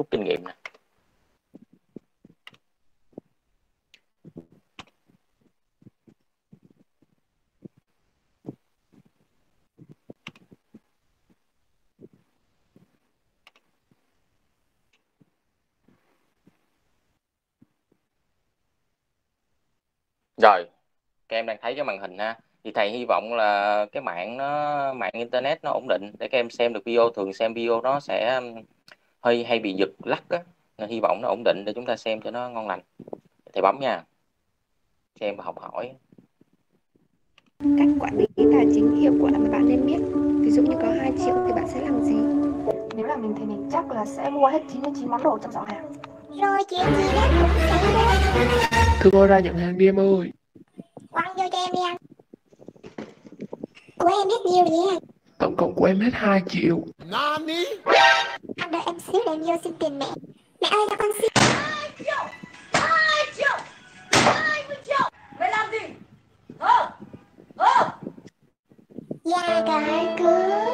rút kinh nghiệm nè. Rồi, các em đang thấy cái màn hình ha. Thì thầy hy vọng là cái mạng internet nó ổn định để các em xem được video. Thường xem video nó sẽ hơi hay bị giật lắc á, nên hy vọng nó ổn định để chúng ta xem cho nó ngon lành. Thầy bấm nha, xem và học hỏi. Cách quản lý tài chính hiệu quả mà bạn nên biết. Ví dụ như có 2 triệu thì bạn sẽ làm gì? Nếu là mình thì mình chắc là sẽ mua hết 99 món đồ trong giỏ hàng. Rồi chuyện gì đó cũng sẽ mua. Thưa cô ra nhận hàng đi em ơi. Quăng vô cho em đi anh. Của em hết nhiều vậy anh? Tổng cộng của em hết 2 triệu. Anh đợi em xíu để em vô xin tiền mẹ. Mẹ ơi cho con xin. 2 triệu 2 triệu 20 triệu. Mày làm gì? Dạ cải cướp.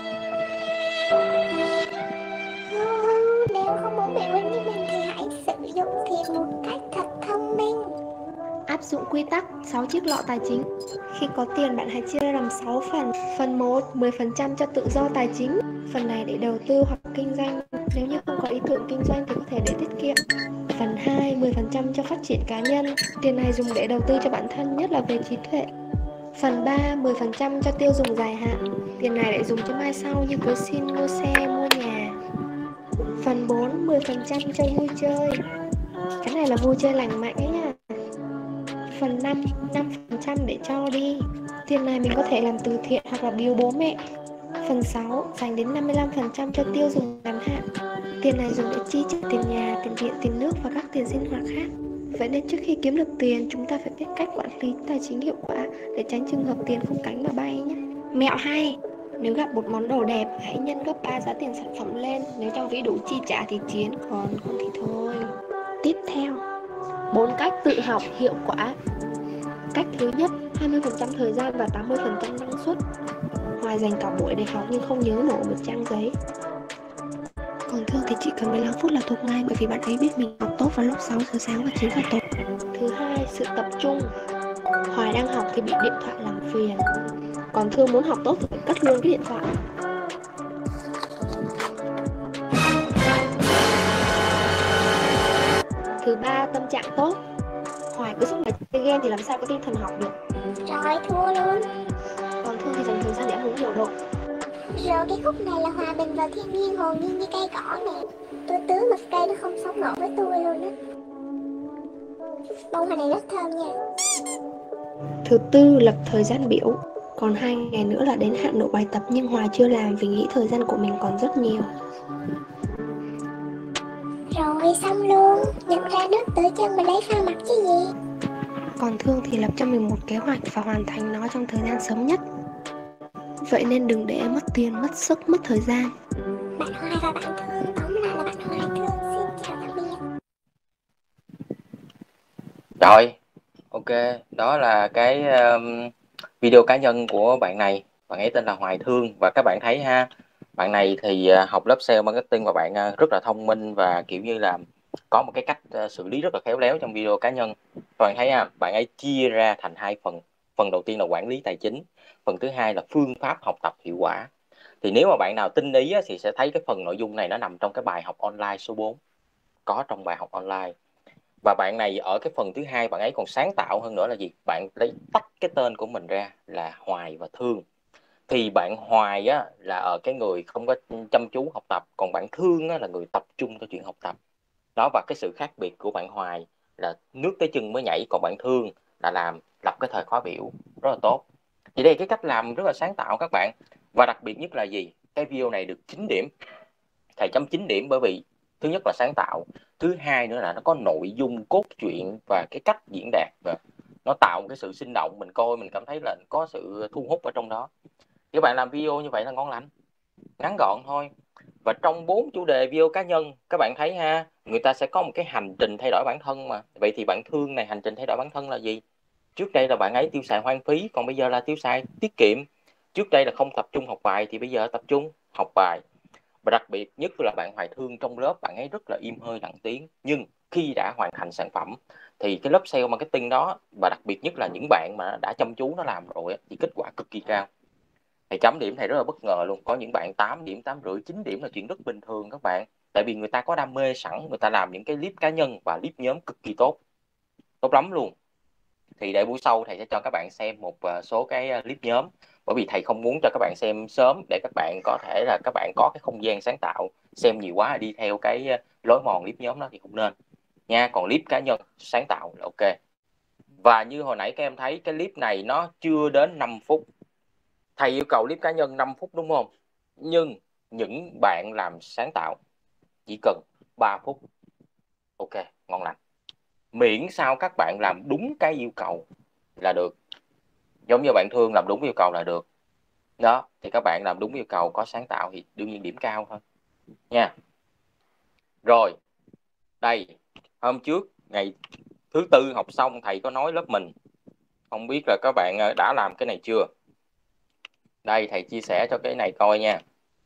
Nếu không muốn bị quên như mình thì hãy sử dụng tiền một cách thật thông minh. Áp dụng quy tắc 6 chiếc lọ tài chính. Khi có tiền bạn hãy chia ra làm 6 phần. Phần 1, 10% cho tự do tài chính. Phần này để đầu tư hoặc kinh doanh. Nếu như không có ý tưởng kinh doanh thì có thể để tiết kiệm. Phần 2, 10% cho phát triển cá nhân. Tiền này dùng để đầu tư cho bản thân, nhất là về trí tuệ. Phần 3, 10% cho tiêu dùng dài hạn. Tiền này để dùng cho mai sau như cưới xin, mua xe, mua nhà. Phần 4, 10% cho vui chơi. Cái này là vui chơi lành mạnh ấy nha. Phần 5, 5% để cho đi. Tiền này mình có thể làm từ thiện hoặc là biếu bố mẹ. Phần 6, dành đến 55% cho tiêu dùng ngắn hạn. Tiền này dùng để chi trả tiền nhà, tiền điện, tiền nước và các tiền sinh hoạt khác. Vậy nên trước khi kiếm được tiền, chúng ta phải biết cách quản lý tài chính hiệu quả để tránh trường hợp tiền không cánh mà bay nhé. Mẹo hay! Nếu gặp một món đồ đẹp, hãy nhân gấp 3 giá tiền sản phẩm lên. Nếu trong ví đủ chi trả thì chiến, còn không thì thôi. Tiếp theo, 4 cách tự học hiệu quả. Cách thứ nhất, 20% thời gian và 80% năng suất. Hoài dành cả buổi để học nhưng không nhớ nổi một trang giấy. Còn Thương thì chỉ cần 15 phút là thuộc ngay, bởi vì bạn ấy biết mình học tốt vào lúc 6 giờ sáng và 9 giờ tối. Thứ hai, sự tập trung. Hoài đang học thì bị điện thoại làm phiền, còn Thương muốn học tốt thì phải cất luôn cái điện thoại. Thứ ba, tâm trạng tốt. Hoài cứ suốt ngày chơi game thì làm sao có tinh thần học được. Rồi thua luôn. Còn Thương thì dành thời gian để ăn uống điều độ. Rồi cái khúc này là hòa bình vào thiên nhiên, hồn nhiên như cây cỏ nè. Tôi tưới một cây nó không sống nổi với tôi luôn á. Bông hoa này rất thơm nha. Thứ tư, lập thời gian biểu. Còn 2 ngày nữa là đến hạn nộp bài tập nhưng Hoài chưa làm vì nghĩ thời gian của mình còn rất nhiều. Rồi xong luôn. Nhận ra nước tưới chân mà lấy pha mặt chứ gì. Còn Thương thì lập cho mình một kế hoạch và hoàn thành nó trong thời gian sớm nhất. Vậy nên đừng để mất tiền, mất sức, mất thời gian. Bạn Hoài và bạn Thương, tóm lại là bạn Hoài Thương. Xin chào tạm biệt. Rồi, ok, đó là cái video cá nhân của bạn này. Bạn ấy tên là Hoài Thương. Và các bạn thấy ha, bạn này thì học lớp sale marketing và bạn rất là thông minh và kiểu như là có một cái cách xử lý rất là khéo léo trong video cá nhân. Các bạn thấy ha, bạn ấy chia ra thành 2 phần. Phần đầu tiên là quản lý tài chính, phần thứ hai là phương pháp học tập hiệu quả. Thì nếu mà bạn nào tinh ý thì sẽ thấy cái phần nội dung này nó nằm trong cái bài học online số 4, có trong bài học online. Và bạn này ở cái phần thứ hai, bạn ấy còn sáng tạo hơn nữa là gì? Bạn lấy tách cái tên của mình ra là Hoài và Thương. Thì bạn Hoài là ở cái người không có chăm chú học tập, còn bạn Thương là người tập trung cho chuyện học tập. Đó, và cái sự khác biệt của bạn Hoài là nước tới chân mới nhảy, còn bạn Thương là lập cái thời khóa biểu rất là tốt. Thì đây cái cách làm rất là sáng tạo các bạn. Và đặc biệt nhất là gì? Cái video này được 9 điểm. Thầy chấm 9 điểm bởi vì thứ nhất là sáng tạo, thứ hai nữa là nó có nội dung cốt truyện và cái cách diễn đạt, và nó tạo một cái sự sinh động, mình coi mình cảm thấy là có sự thu hút ở trong đó. Các bạn làm video như vậy là ngon lành, ngắn gọn thôi. Và trong 4 chủ đề video cá nhân, các bạn thấy ha, người ta sẽ có một cái hành trình thay đổi bản thân mà. Vậy thì bạn Thương này, hành trình thay đổi bản thân là gì? Trước đây là bạn ấy tiêu xài hoang phí, còn bây giờ là tiêu xài tiết kiệm. Trước đây là không tập trung học bài thì bây giờ tập trung học bài. Và đặc biệt nhất là bạn Hoài Thương trong lớp bạn ấy rất là im hơi lặng tiếng, nhưng khi đã hoàn thành sản phẩm thì cái lớp sale marketing đó, và đặc biệt nhất là những bạn mà đã chăm chú nó làm rồi thì kết quả cực kỳ cao. Thầy chấm điểm thầy rất là bất ngờ luôn, có những bạn 8 điểm, 8 rưỡi, 9 điểm là chuyện rất bình thường các bạn. Tại vì người ta có đam mê sẵn, người ta làm những cái clip cá nhân và clip nhóm cực kỳ tốt, tốt lắm luôn. Thì để buổi sau thầy sẽ cho các bạn xem một số cái clip nhóm, bởi vì thầy không muốn cho các bạn xem sớm để các bạn có thể là các bạn có cái không gian sáng tạo, xem nhiều quá đi theo cái lối mòn clip nhóm đó thì không nên nha. Còn clip cá nhân sáng tạo là ok. Và như hồi nãy các em thấy cái clip này nó chưa đến 5 phút. Thầy yêu cầu clip cá nhân 5 phút đúng không? Nhưng những bạn làm sáng tạo chỉ cần 3 phút. Ok, ngon lành. Miễn sao các bạn làm đúng cái yêu cầu là được. Giống như bạn Thương làm đúng yêu cầu là được. Đó, thì các bạn làm đúng yêu cầu có sáng tạo thì đương nhiên điểm cao thôi nha. Rồi, đây, hôm trước ngày thứ tư học xong thầy có nói lớp mình. Không biết là các bạn đã làm cái này chưa? Đây, thầy chia sẻ cho cái này coi nha.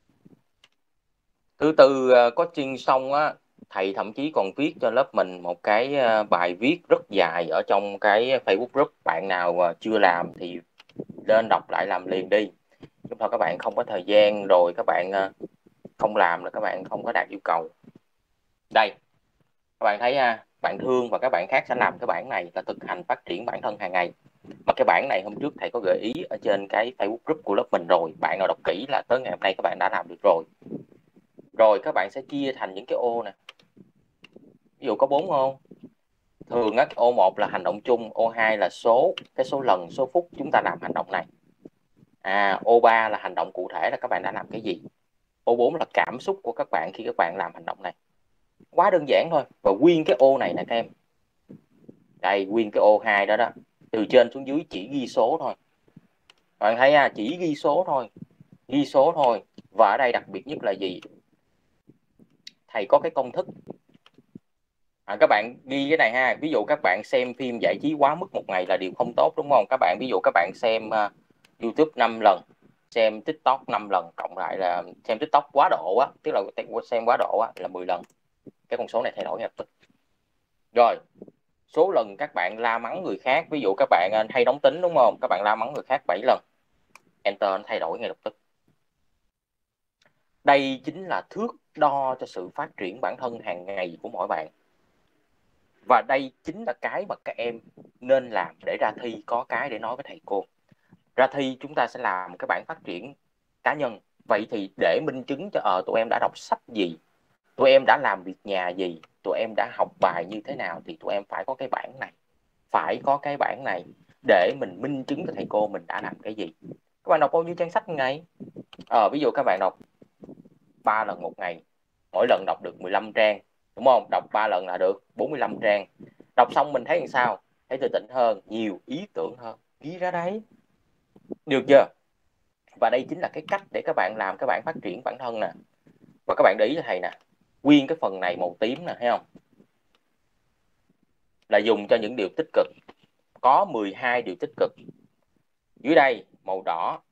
Thứ tư coaching xong á, thầy thậm chí còn viết cho lớp mình một cái bài viết rất dài ở trong cái Facebook group. Bạn nào chưa làm thì lên đọc lại làm liền đi. Chúng ta các bạn không có thời gian rồi các bạn không làm là các bạn không có đạt yêu cầu. Đây, các bạn thấy bạn Thương và các bạn khác sẽ làm cái bản này là thực hành phát triển bản thân hàng ngày. Mà cái bản này hôm trước thầy có gợi ý ở trên cái Facebook group của lớp mình rồi. Bạn nào đọc kỹ là tới ngày hôm nay các bạn đã làm được rồi. Rồi các bạn sẽ chia thành những cái ô nè. Ví dụ có 4 ô. Thường á, ô 1 là hành động chung, ô 2 là cái số lần, số phút chúng ta làm hành động này. Ô 3 là hành động cụ thể là các bạn đã làm cái gì. Ô 4 là cảm xúc của các bạn khi các bạn làm hành động này. Quá đơn giản thôi. Và nguyên cái ô này nè các em. Đây, nguyên cái ô 2 đó đó. Từ trên xuống dưới chỉ ghi số thôi. Bạn thấy chỉ ghi số thôi. Ghi số thôi. Và ở đây đặc biệt nhất là gì? Thầy có cái công thức. Các bạn ghi cái này ha. Ví dụ các bạn xem phim giải trí quá mức một ngày là điều không tốt đúng không? Các bạn ví dụ các bạn xem YouTube 5 lần, xem TikTok 5 lần, cộng lại là xem TikTok quá độ á, tức là xem quá độ á là 10 lần. Cái con số này thay đổi ngay lập tức. Rồi, số lần các bạn la mắng người khác, ví dụ các bạn hay nóng tính đúng không? Các bạn la mắng người khác 7 lần. Enter nó thay đổi ngay lập tức. Đây chính là thước đo cho sự phát triển bản thân hàng ngày của mỗi bạn. Và đây chính là cái mà các em nên làm để ra thi có cái để nói với thầy cô. Ra thi chúng ta sẽ làm cái bản phát triển cá nhân. Vậy thì để minh chứng cho tụi em đã đọc sách gì, tụi em đã làm việc nhà gì, tụi em đã học bài như thế nào thì tụi em phải có cái bản này. Phải có cái bản này để mình minh chứng cho thầy cô mình đã làm cái gì. Các bạn đọc bao nhiêu trang sách một ngày? Ví dụ các bạn đọc 3 lần một ngày, mỗi lần đọc được 15 trang, đúng không? Đọc 3 lần là được 45 trang. Đọc xong mình thấy làm sao? Thấy tự tin hơn, nhiều ý tưởng hơn. Ghi ra đấy. Được chưa? Và đây chính là cái cách để các bạn làm các bạn phát triển bản thân nè. Và các bạn để ý cho thầy nè. Nguyên cái phần này màu tím nè, thấy không? Là dùng cho những điều tích cực. Có 12 điều tích cực. Dưới đây màu đỏ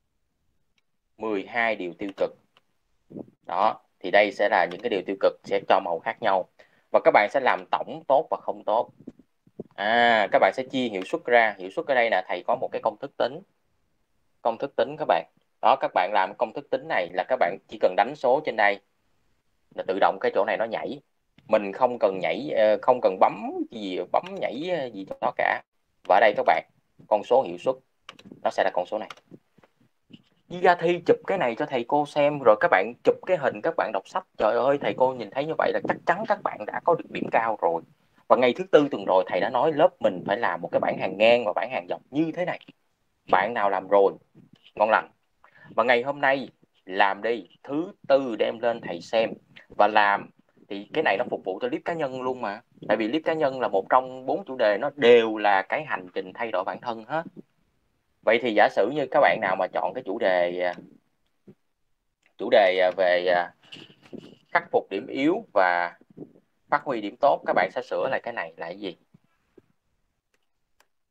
12 điều tiêu cực. Đó, thì đây sẽ là những cái điều tiêu cực sẽ cho màu khác nhau. Và các bạn sẽ làm tổng tốt và không tốt. Các bạn sẽ chia hiệu suất ra. Hiệu suất ở đây là thầy có một cái công thức tính. Công thức tính các bạn. Đó, các bạn làm công thức tính này là các bạn chỉ cần đánh số trên đây là tự động cái chỗ này nó nhảy. Mình không cần nhảy, không cần bấm nhảy gì cho nó cả. Và ở đây các bạn, con số hiệu suất nó sẽ là con số này. Đi ra thi chụp cái này cho thầy cô xem, rồi các bạn chụp cái hình các bạn đọc sách. Trời ơi, thầy cô nhìn thấy như vậy là chắc chắn các bạn đã có được điểm cao rồi. Và ngày thứ tư tuần rồi thầy đã nói lớp mình phải làm một cái bảng hàng ngang và bảng hàng dọc như thế này. Bạn nào làm rồi, ngon lành. Và ngày hôm nay làm đi, thứ tư đem lên thầy xem. Và làm thì cái này nó phục vụ cho clip cá nhân luôn mà. Tại vì clip cá nhân là một trong 4 chủ đề, nó đều là cái hành trình thay đổi bản thân hết. Vậy thì giả sử như các bạn nào mà chọn cái chủ đề về khắc phục điểm yếu và phát huy điểm tốt, các bạn sẽ sửa lại cái này là cái gì?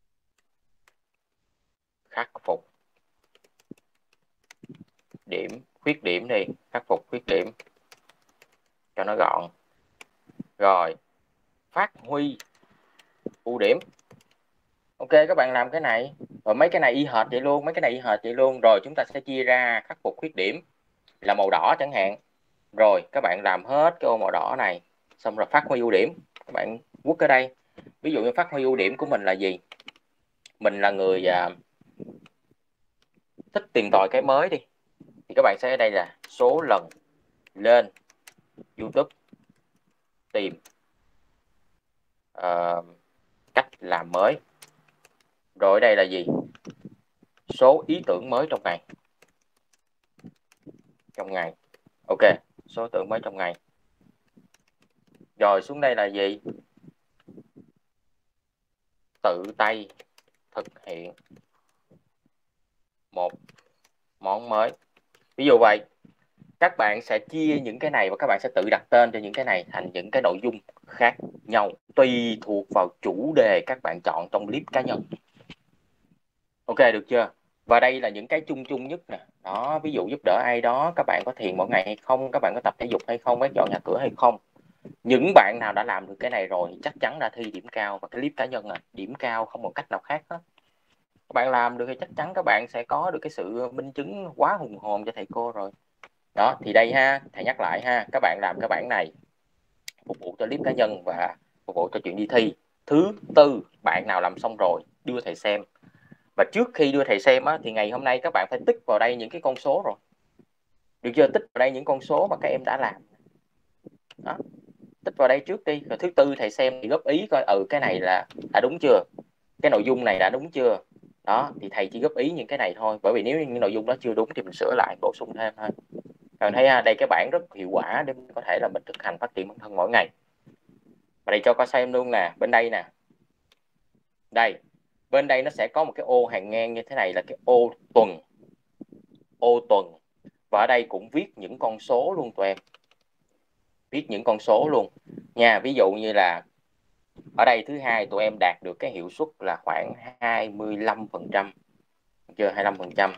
Khắc phục điểm khuyết điểm đi, khắc phục khuyết điểm cho nó gọn. Rồi phát huy ưu điểm. Ok, các bạn làm cái này, rồi mấy cái này y hệt vậy luôn, mấy cái này y hệt vậy luôn. Rồi chúng ta sẽ chia ra khắc phục khuyết điểm là màu đỏ chẳng hạn. Rồi các bạn làm hết cái ô màu đỏ này, xong rồi phát huy ưu điểm, các bạn quất ở đây. Ví dụ như phát huy ưu điểm của mình là gì? Mình là người thích tìm tòi cái mới đi, thì các bạn sẽ ở đây là số lần lên YouTube tìm cách làm mới. Rồi ở đây là gì? Số ý tưởng mới trong ngày. Ok, số ý tưởng mới trong ngày. Rồi xuống đây là gì? Tự tay thực hiện một món mới. Ví dụ vậy, các bạn sẽ chia những cái này và các bạn sẽ tự đặt tên cho những cái này thành những cái nội dung khác nhau, tùy thuộc vào chủ đề các bạn chọn trong clip cá nhân. Ok, được chưa? Và đây là những cái chung chung nhất nè. Đó, ví dụ giúp đỡ ai đó, các bạn có thiền mỗi ngày hay không, các bạn có tập thể dục hay không, quét dọn nhà cửa hay không. Những bạn nào đã làm được cái này rồi chắc chắn đã thi điểm cao, và cái clip cá nhân là điểm cao không một cách nào khác hết. Các bạn làm được thì chắc chắn các bạn sẽ có được cái sự minh chứng quá hùng hồn cho thầy cô rồi. Đó, thì đây ha, thầy nhắc lại ha, các bạn làm cái bản này phục vụ cho clip cá nhân và phục vụ cho chuyện đi thi. Thứ tư, bạn nào làm xong rồi đưa thầy xem. Và trước khi đưa thầy xem á, thì ngày hôm nay các bạn phải tích vào đây những cái con số rồi. Được chưa? Tích vào đây những con số mà các em đã làm. Đó, tích vào đây trước đi, rồi thứ tư thầy xem thì góp ý coi cái này là đã đúng chưa, cái nội dung này đã đúng chưa. Đó, thì thầy chỉ góp ý những cái này thôi, bởi vì nếu những nội dung đó chưa đúng thì mình sửa lại, bổ sung thêm thôi. Còn thấy đây cái bảng rất hiệu quả để có thể là mình thực hành phát triển bản thân mỗi ngày. Và đây cho coi xem luôn nè, bên đây nè, đây bên đây nó sẽ có một cái ô hàng ngang như thế này là cái ô tuần, và ở đây cũng viết những con số luôn tụi em, viết những con số luôn nha. Ví dụ như là ở đây thứ hai tụi em đạt được cái hiệu suất là khoảng 25%, chưa, 25%.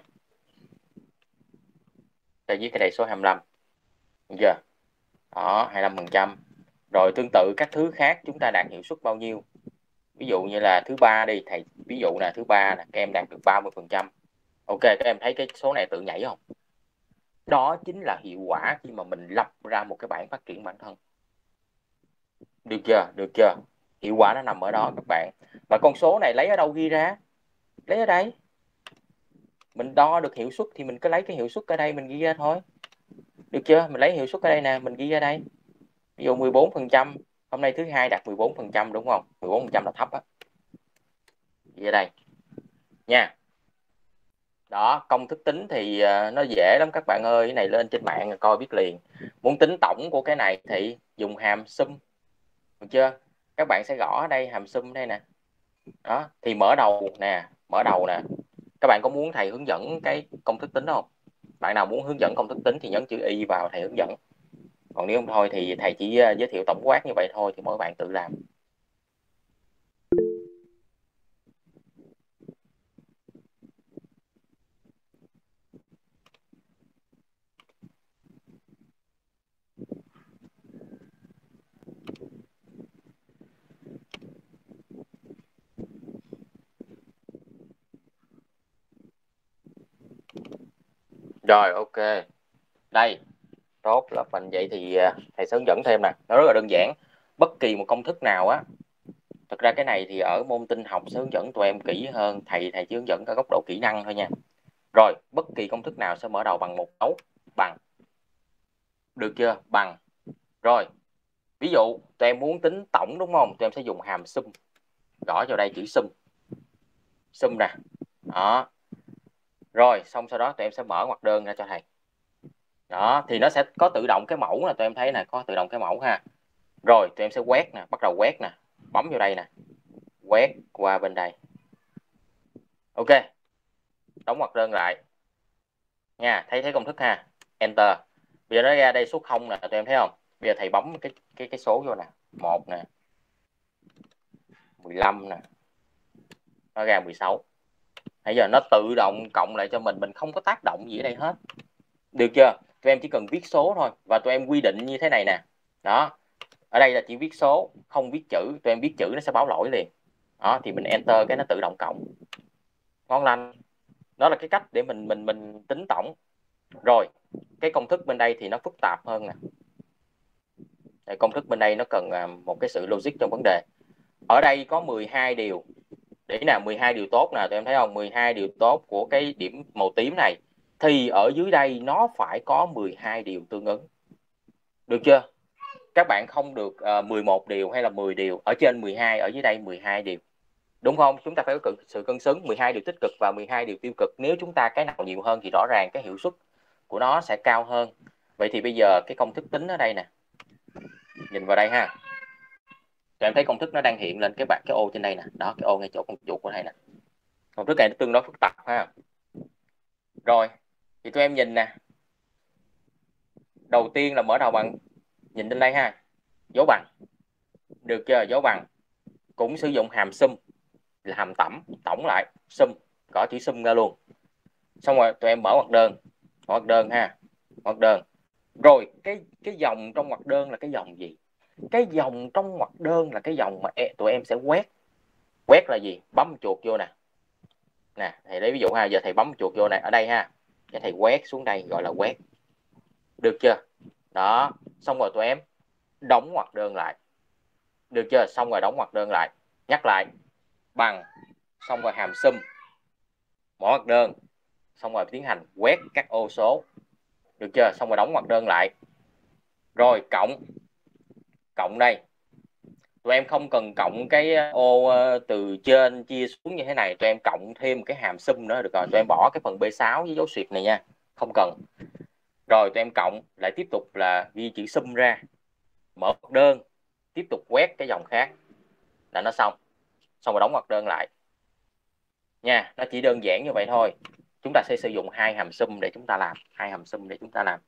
Tôi viết cái đây số 25, được chưa? Đó, 25%. Rồi tương tự các thứ khác chúng ta đạt hiệu suất bao nhiêu? Ví dụ như là thứ ba đi, thầy ví dụ là thứ ba là các em đạt được 30%. Ok, các em thấy cái số này tự nhảy không? Đó chính là hiệu quả khi mà mình lập ra một cái bảng phát triển bản thân. Được chưa? Được chưa? Hiệu quả nó nằm ở đó các bạn. Và con số này lấy ở đâu ghi ra? Lấy ở đây. Mình đo được hiệu suất thì mình cứ lấy cái hiệu suất ở đây mình ghi ra thôi. Được chưa? Mình lấy hiệu suất ở đây nè, mình ghi ra đây. Ví dụ 14%, hôm nay thứ hai đạt 14% đúng không? 14% là thấp á. Ghi ra đây nha. Đó, công thức tính thì nó dễ lắm các bạn ơi, cái này lên trên mạng coi biết liền. Muốn tính tổng của cái này thì dùng hàm sum. Được chưa? Các bạn sẽ gõ ở đây hàm sum đây nè. Đó, thì mở đầu nè. Các bạn có muốn thầy hướng dẫn cái công thức tính không? Bạn nào muốn hướng dẫn công thức tính thì nhấn chữ Y vào thầy hướng dẫn. Còn nếu không thôi thì thầy chỉ giới thiệu tổng quát như vậy thôi, thì mỗi bạn tự làm. Rồi, ok. Đây, tốt là phần vậy thì thầy sẽ hướng dẫn thêm nè. Nó rất là đơn giản. Bất kỳ một công thức nào á, thực ra cái này thì ở môn tin học sẽ hướng dẫn tụi em kỹ hơn, thầy chỉ hướng dẫn ở góc độ kỹ năng thôi nha. Rồi, bất kỳ công thức nào sẽ mở đầu bằng một dấu bằng. Được chưa? Bằng. Rồi, ví dụ tụi em muốn tính tổng đúng không? Tụi em sẽ dùng hàm sum. Gõ vào đây chữ sum. Sum nè. Đó. Rồi, xong sau đó tụi em sẽ mở ngoặc đơn ra cho thầy. Đó, thì nó sẽ có tự động cái mẫu là tụi em thấy nè, có tự động cái mẫu ha. Rồi, tụi em sẽ quét nè, bắt đầu quét nè, bấm vào đây nè, quét qua bên đây. Ok, đóng ngoặc đơn lại nha, thấy công thức ha, enter. Bây giờ nó ra đây số 0 nè, tụi em thấy không? Bây giờ thầy bấm cái số vô nè, 1 nè, 15 nè, nó ra 16. Bây giờ nó tự động cộng lại cho mình không có tác động gì ở đây hết. Được chưa? Tụi em chỉ cần viết số thôi, và tụi em quy định như thế này nè. Đó, ở đây là chỉ viết số, không viết chữ. Tụi em viết chữ nó sẽ báo lỗi liền. Đó, thì mình enter cái nó tự động cộng. Ngon lành. Đó là cái cách để mình tính tổng. Rồi, cái công thức bên đây thì nó phức tạp hơn nè. Công thức bên đây nó cần một cái sự logic trong vấn đề. Ở đây có 12 điều. Để nào 12 điều tốt nè, tụi em thấy không? 12 điều tốt của cái điểm màu tím này. Thì ở dưới đây nó phải có 12 điều tương ứng. Được chưa? Các bạn không được 11 điều hay là 10 điều. Ở trên 12, ở dưới đây 12 điều. Đúng không? Chúng ta phải có sự cân xứng 12 điều tích cực và 12 điều tiêu cực. Nếu chúng ta cái nào nhiều hơn thì rõ ràng cái hiệu suất của nó sẽ cao hơn. Vậy thì bây giờ cái công thức tính ở đây nè. Nhìn vào đây ha. Tụi em thấy công thức nó đang hiện lên cái ô trên đây nè. Đó, cái ô ngay chỗ con chuột của đây nè. Công thức này nó tương đối phức tạp ha. Rồi, thì tụi em nhìn nè. Đầu tiên là mở đầu bằng, nhìn lên đây ha, dấu bằng. Được chưa? Dấu bằng. Cũng sử dụng hàm sum là hàm tổng lại, sum, gõ chữ sum ra luôn. Xong rồi tụi em mở ngoặc đơn. Ngoặc đơn ha. Ngoặc đơn. Rồi, cái dòng trong ngoặc đơn là cái dòng gì? Cái dòng trong ngoặc đơn là cái dòng mà tụi em sẽ quét. Quét là gì? Bấm chuột vô nè. Nè, thầy lấy ví dụ ha, giờ thầy bấm chuột vô này, ở đây ha. Và thầy quét xuống đây gọi là quét. Được chưa? Đó, xong rồi tụi em đóng ngoặc đơn lại. Được chưa? Xong rồi đóng ngoặc đơn lại. Nhắc lại. Bằng, xong rồi hàm sum, mở ngoặc đơn, xong rồi tiến hành quét các ô số. Được chưa? Xong rồi đóng ngoặc đơn lại. Rồi cộng. Cộng đây. Tụi em không cần cộng cái ô từ trên chia xuống như thế này. Tụi em cộng thêm một cái hàm sum nữa được rồi. Tụi em bỏ cái phần B6 với dấu xuyệt này nha. Không cần. Rồi tụi em cộng lại, tiếp tục là ghi chữ sum ra. Mở ngoặc đơn. Tiếp tục quét cái dòng khác. Là nó xong. Xong rồi đóng ngoặc đơn lại. Nha, nó chỉ đơn giản như vậy thôi. Chúng ta sẽ sử dụng hai hàm sum để chúng ta làm. Hai hàm sum để chúng ta làm.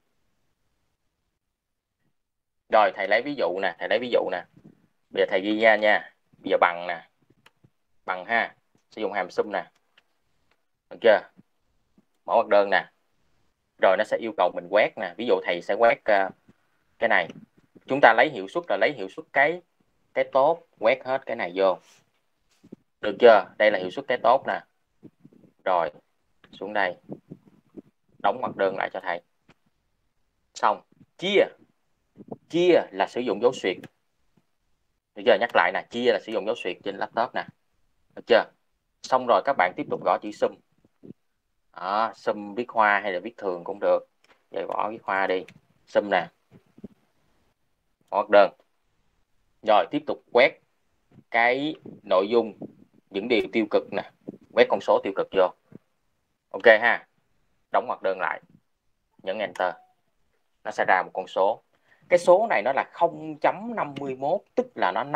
Rồi thầy lấy ví dụ nè. Thầy lấy ví dụ nè. Bây giờ thầy ghi ra nha. Bây giờ bằng nè. Bằng ha. Sử dụng hàm sum nè. Được chưa? Mở ngoặc đơn nè. Rồi nó sẽ yêu cầu mình quét nè. Ví dụ thầy sẽ quét cái này. Chúng ta lấy hiệu suất là lấy hiệu suất cái tốt. Quét hết cái này vô. Được chưa? Đây là hiệu suất cái tốt nè. Rồi. Xuống đây. Đóng ngoặc đơn lại cho thầy. Xong. Chia. Chia là sử dụng dấu xuyệt. Được chưa? Nhắc lại nè. Chia là sử dụng dấu xuyệt trên laptop nè. Được chưa? Xong rồi các bạn tiếp tục gõ chữ sum. Đó, sum viết hoa hay là viết thường cũng được. Vậy bỏ viết hoa đi. Sum nè. Ngoặc đơn. Rồi tiếp tục quét cái nội dung, những điều tiêu cực nè. Quét con số tiêu cực vô. Ok ha. Đóng ngoặc đơn lại. Nhấn Enter. Nó sẽ ra một con số. Cái số này nó là 0.51, tức là nó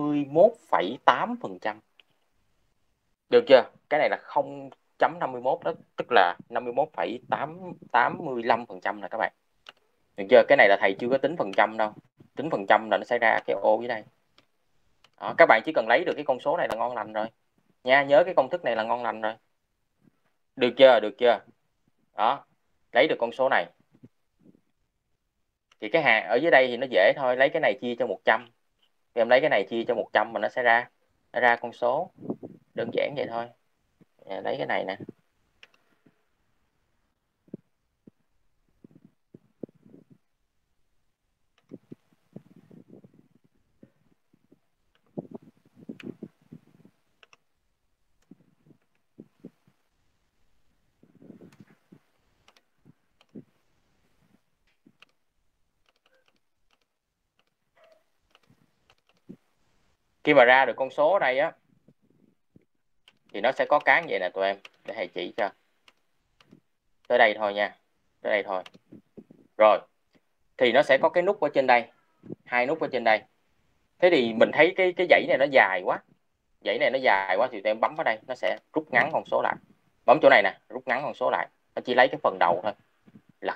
51,8%. Được chưa? Cái này là 0.51 đó, tức là 51,85% nè các bạn. Được chưa? Cái này là thầy chưa có tính phần trăm đâu. Tính phần trăm là nó sẽ ra cái ô dưới đây. Đó, các bạn chỉ cần lấy được cái con số này là ngon lành rồi. Nha, nhớ cái công thức này là ngon lành rồi. Được chưa? Được chưa? Đó, lấy được con số này. Thì cái hạng ở dưới đây thì nó dễ thôi, lấy cái này chia cho 100. Thì em lấy cái này chia cho 100 mà nó sẽ ra con số. Đơn giản vậy thôi. Lấy cái này nè. Khi mà ra được con số ở đây á, thì nó sẽ có cái như vậy nè tụi em. Để thầy chỉ cho. Tới đây thôi nha. Tới đây thôi. Rồi. Thì nó sẽ có cái nút ở trên đây. Hai nút ở trên đây. Thế thì mình thấy cái dãy này nó dài quá. Dãy này nó dài quá thì tụi em bấm vào đây. Nó sẽ rút ngắn con số lại. Bấm chỗ này nè. Rút ngắn con số lại. Nó chỉ lấy cái phần đầu thôi. Là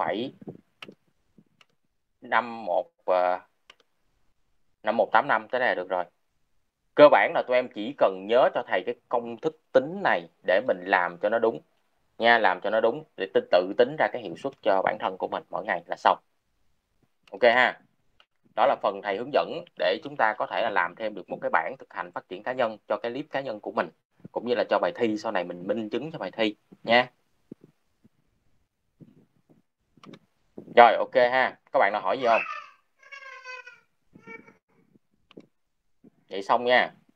0,5185. Tới đây là được rồi. Cơ bản là tụi em chỉ cần nhớ cho thầy cái công thức tính này để mình làm cho nó đúng. nha, làm cho nó đúng để tự tính ra cái hiệu suất cho bản thân của mình mỗi ngày là xong. Ok ha. Đó là phần thầy hướng dẫn để chúng ta có thể là làm thêm được một cái bảng thực hành phát triển cá nhân cho cái clip cá nhân của mình, cũng như là cho bài thi sau này mình minh chứng cho bài thi nha. Rồi ok ha, các bạn nào hỏi gì không? Vậy xong nha.